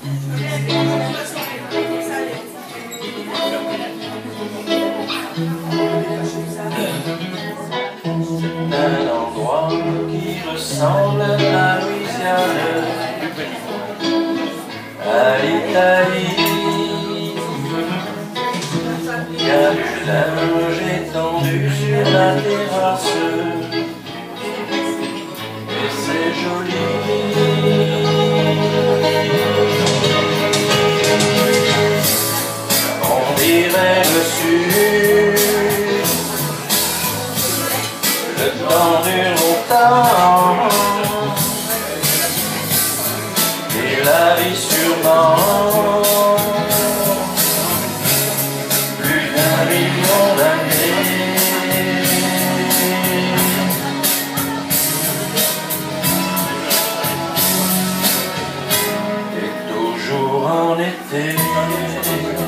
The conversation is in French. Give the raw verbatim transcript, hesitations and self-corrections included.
d'un endroit qui ressemble à la Louisiane, à l'Italie. Il y a du linge étendu sur la terrasse, et c'est joli. On dirait le sud, le temps dure longtemps, et la vie sûrement plus d'un million d'années. Et toujours en été,